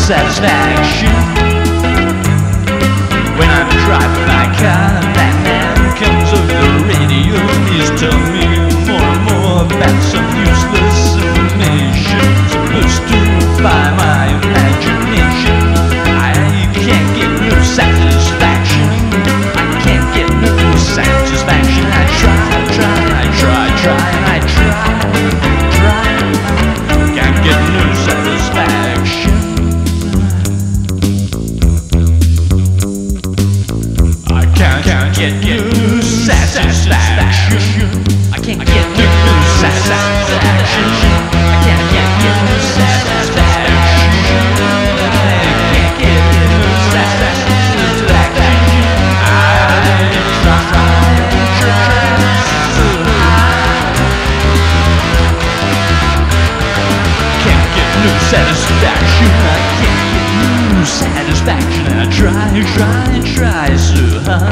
satisfaction. When I'm driving my car and that man comes over the radio, he's telling me more and more about some useless information supposed to defy my imagination. I can't get no satisfaction. I can't get no satisfaction. I try, and I try. Can't get no satisfaction. I can't get no satisfaction. I can't get no satisfaction. I can't get no satisfaction. I can't get no satisfaction. Satisfaction, I can't get no satisfaction. I try so hard.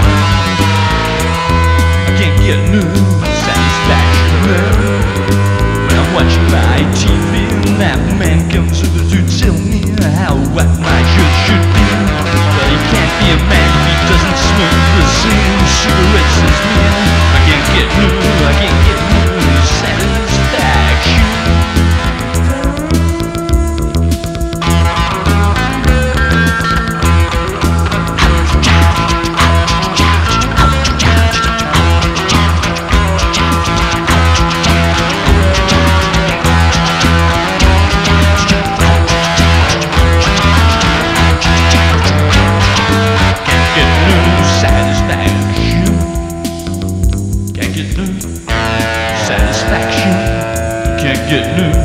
I can't get no satisfaction. When I'm watching my TV and that man comes over to tell me how white my shirt should be. Well, he can't be a man if he doesn't smoke the same cigarettes as me. I can't get no satisfaction. Can't get no